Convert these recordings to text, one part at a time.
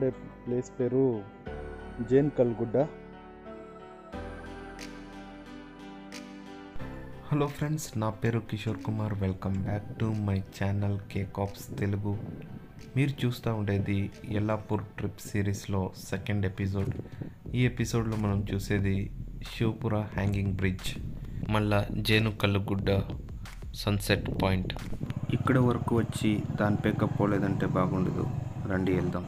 ఉండే ప్లేస్ పేరు జేన్కల్ గుడ్డ. హలో ఫ్రెండ్స్, నా పేరు Kishore Kumar. Welcome back to my channel KCOPS Telugu. మీరు చూస్తూ ఉండేది యల్లాపూర్ ట్రిప్ సిరీస్లో సెకండ్ ఎపిసోడ్. ఈ ఎపిసోడ్లో మనం చూసేది శివపుర హ్యాంగింగ్ బ్రిడ్జ్, మళ్ళా జేనుకల్లు గుడ్డ సన్సెట్ పాయింట్. ఇక్కడ వరకు వచ్చి దాని పికప్ పోలేదంటే బాగుండదు. రండి వెళ్దాం.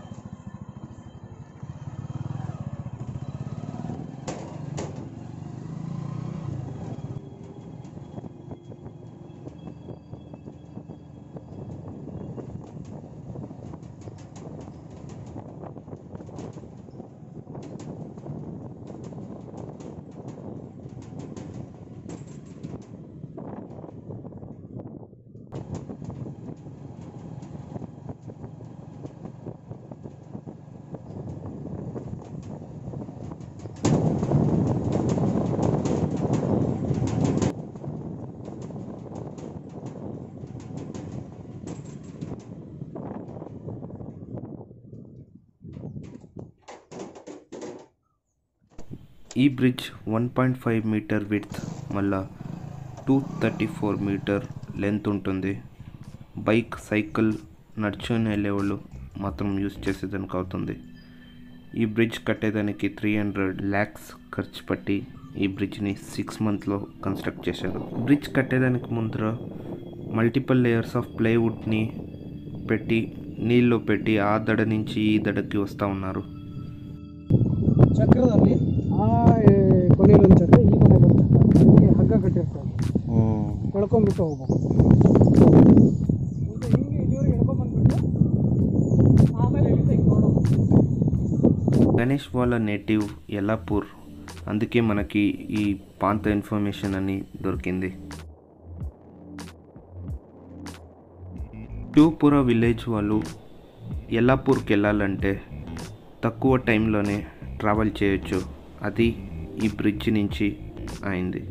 ఈ బ్రిడ్జ్ 1.5 మీటర్ విడ్త్, మళ్ళా 234 మీటర్ లెంత్ ఉంటుంది. బైక్, సైకిల్, నడుచుని వెళ్ళేవాళ్ళు మాత్రం యూజ్ చేసేదానికి అవుతుంది. ఈ బ్రిడ్జ్ కట్టేదానికి 300 lakhs ఖర్చు పట్టి ఈ బ్రిడ్జ్ని 6 monthsలో కన్స్ట్రక్ట్ చేశారు. బ్రిడ్జ్ కట్టేదానికి ముందర మల్టిపుల్ లేయర్స్ ఆఫ్ ప్లైవుడ్ని పెట్టి నీళ్ళలో పెట్టి ఆ దడ నుంచి ఈ దడకి వస్తూ ఉన్నారు. ಚಕ್ರದಲ್ಲಿ ಕೊನೆಯಲ್ಲಿ ಒಂದು ಚಕ್ರ ಈ ಕೊನೆ ಬಂದಾಗ ಹಗ್ಗ ಕಟ್ಟಿರ್ತಾರೆ, ಎಳ್ಕೊಂಡ್ಬಿಟ್ಟು ಹೋಗ್ಬೇಕು. ಈಗ ಹಿಂಗೆ ಇಲ್ಲಿವರೆಗೆ ಎಳ್ಕೊಂಡ್ಬಂದ್ಬಿಟ್ಟು ಆಮೇಲೆ ಇಲ್ಲಿಂದ ಹಿಂಗೆ ನೋಡೋದು. గణేష్ వాళ్ళ నేటివ్ యల్లాపూర్, అందుకే మనకి ఈ పాంత ఇన్ఫర్మేషన్ అని దొరికింది. శివపుర విలేజ్ వాళ్ళు యల్లాపూర్కి వెళ్ళాలంటే తక్కువ టైంలోనే ట్రావెల్ చేయొచ్చు. అది ఈ బ్రిడ్జ్ నుంచి అయింది.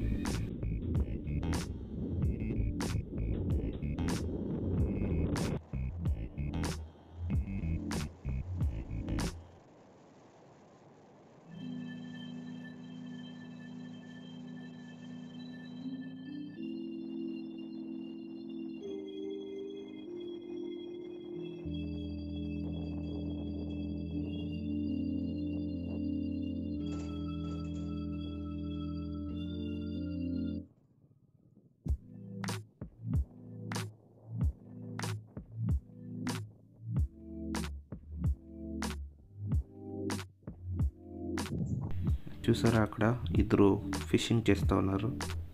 చూసారా, అక్కడ ఇద్దరు ఫిషింగ్ చేస్తూ ఉన్నారు.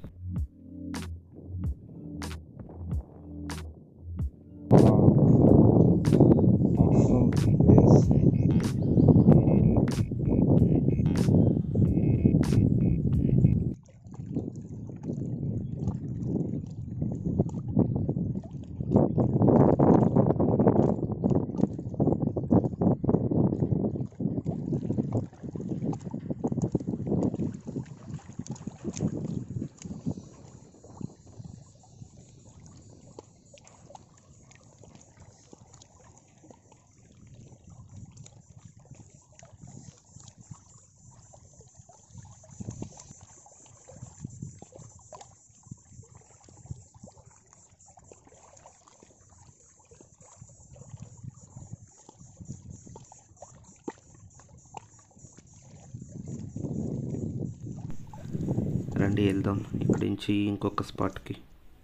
రండి వెళ్దాం ఇక్కడి నుంచి ఇంకొక స్పాట్కి.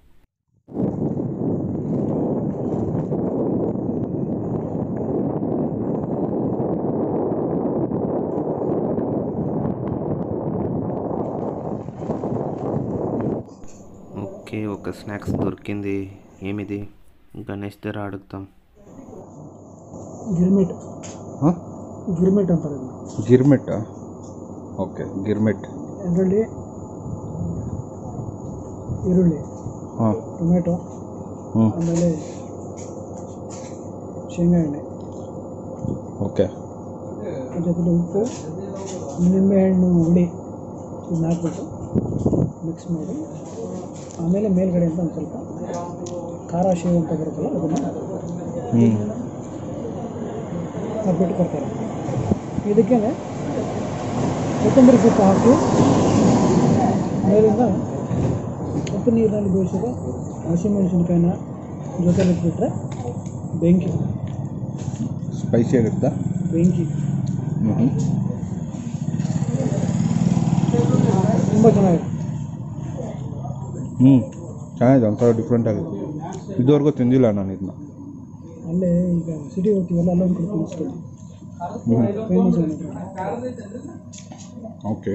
ఓకే, ఒక స్నాక్స్ దొరికింది. ఏమిది? గణేష్ దగ్గర అడుగుతాం. గిర్మిట్ గిర్మిట్ ಅಂತಾರೆ. ಗಿರ್ಮಿಟ್. ಓಕೆ, ಗಿರ್ಮಿಟ್. ಅದರಲ್ಲಿ ಈರುಳ್ಳಿ, ಟೊಮೆಟೊ, ಆಮೇಲೆ ಶೇಂಗಾ ಎಣ್ಣೆ, ಓಕೆ, ಜೊತೆಲಿ ಉಪ್ಪು, ನಿಂಬೆಹಣ್ಣು ಹುಳಿ ಇದನ್ನ ಹಾಕ್ಬಿಟ್ಟು ಮಿಕ್ಸ್ ಮಾಡಿ, ಆಮೇಲೆ ಮೇಲ್ಗಡೆ ಅಂತ ಒಂದು ಸ್ವಲ್ಪ ಖಾರ ಶೇವ್ ಅಂತ ಬರುತ್ತಲ್ಲ ಅದನ್ನು ಅದು ಬಿಟ್ಟು ಕೊಡ್ತಾರೆ. ಇದಕ್ಕೆ ಕೊತ್ತಂಬರಿ ಸೊಪ್ಪು ಹಾಕಿ ಮೇಲಿಂದ ಉಪ್ಪು ನೀರಿನಲ್ಲಿ ಬೇಯಿಸಿದ ಹಸಿಮೆಣಸಿನ್ಕಾಯಿನ ಜೊತೆಲಿ ಇಟ್ಬಿಟ್ರೆ ಬೆಂಕಿ ಸ್ಪೈಸಿ ಆಗುತ್ತಾ? ಬೆಂಕಿ ತುಂಬ ಚೆನ್ನಾಗಿದೆ. ಚೆನ್ನಾಗಿದೆ, ಒಂಥರ ಡಿಫ್ರೆಂಟ್ ಆಗಿದೆ. ಇದುವರೆಗೂ ತಿಂದಿಲ್ಲ ನಾನು ಇದನ್ನ. ಅಲ್ಲೇ ಈಗ ಸಿಟಿ ಹೋಗ್ತೀವಲ್ಲ ಅಲ್ಲೊಂದು ಕಡೆ ತಿನ್ನಿಸ್ತೀನಿ. ಫೇಮಸ್ ಏನಿದೆ. ಓಕೆ.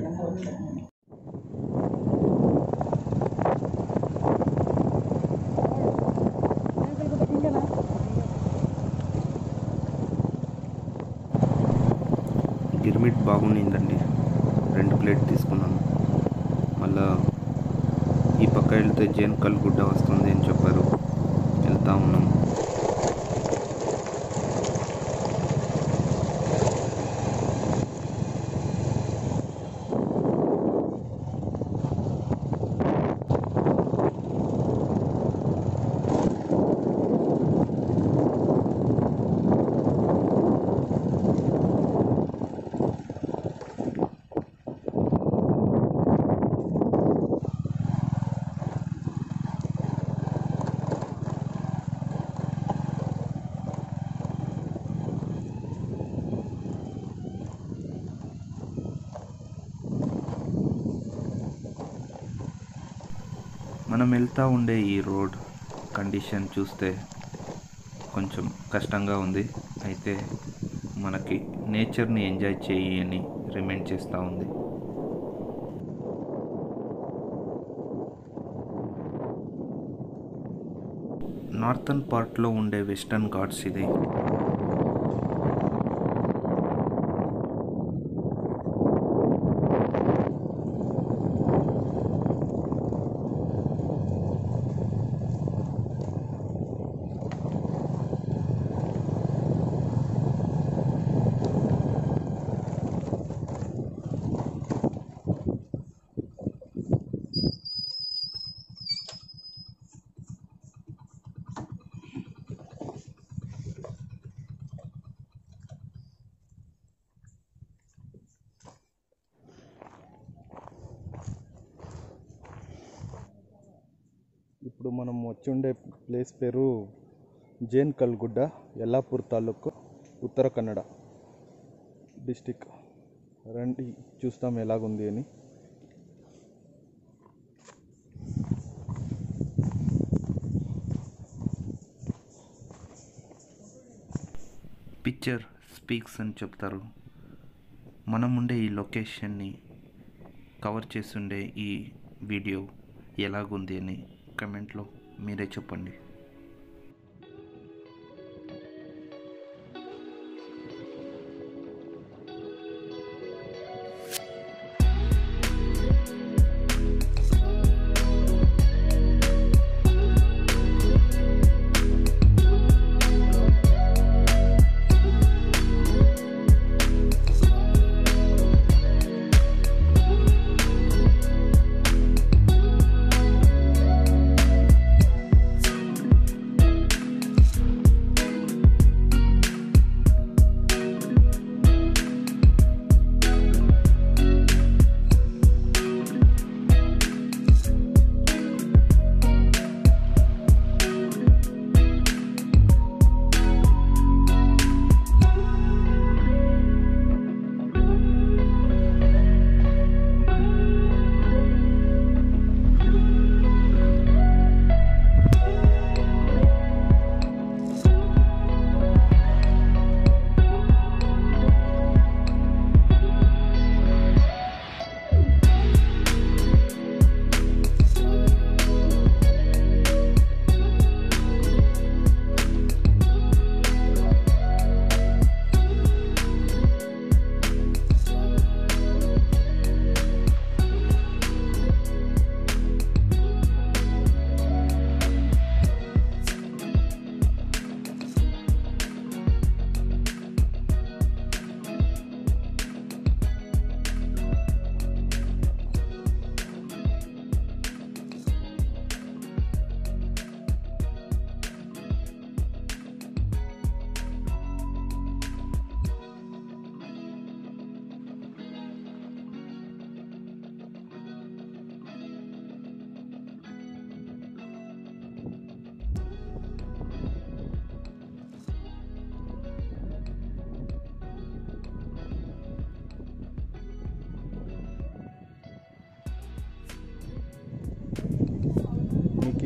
గిర్మిట్ బాగుండిందండి. 2 ప్లేట్ తీసుకున్నాను. మళ్ళా ఈ పక్క వెళ్తే జేనుకల్ గుడ్డ వస్తుంది అని చెప్పారు, వెళ్తా ఉన్నాము. మనం వెళ్తూ ఉండే ఈ రోడ్ కండిషన్ చూస్తే కొంచెం కష్టంగా ఉంది. అయితే మనకి నేచర్ని ఎంజాయ్ చేయని రిమైండ్ చేస్తూ ఉంది. నార్థన్ పార్ట్లో ఉండే వెస్టర్న్ ఘాట్స్ ఇది. ఇప్పుడు మనం వచ్చి ఉండే ప్లేస్ పేరు జేనుకల్ గుడ్డ, యల్లాపూర్ తాలూకు, ఉత్తర కన్నడ డిస్టిక్. రండి చూస్తాం ఎలాగుంది అని. పిక్చర్ స్పీక్స్ అని చెప్తారు. మనం ఉండే ఈ లొకేషన్ని కవర్ చేస్తుండే ఈ వీడియో ఎలాగుంది అని కమెంట్లో మీరే చెప్పండి.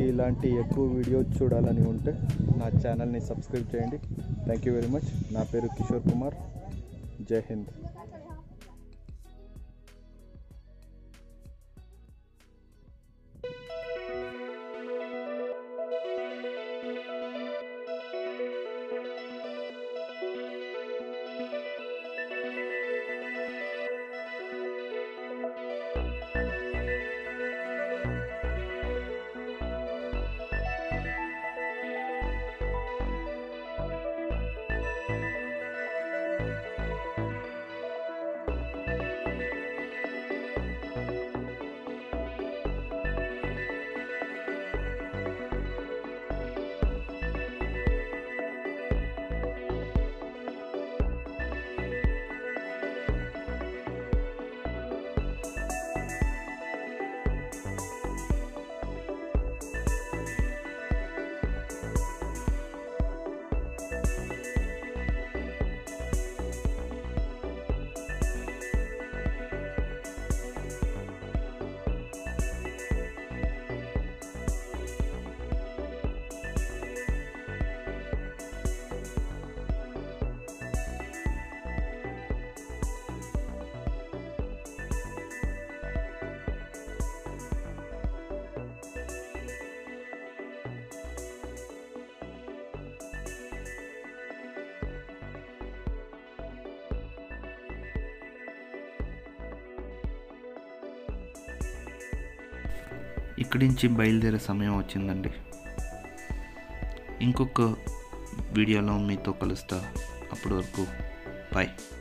మీకు ఇలాంటి ఎక్కువ వీడియోస్ చూడాలని ఉంటే నా ఛానల్ని సబ్స్క్రైబ్ చేయండి. Thank you very much. నా పేరు కిషోర్ కుమార్. జై హింద్. ఇక్కడి నుంచి బయలుదేరే సమయం వచ్చిందండి. ఇంకొక వీడియోలో మీతో కలుస్తా. అప్పటి వరకు బాయ్.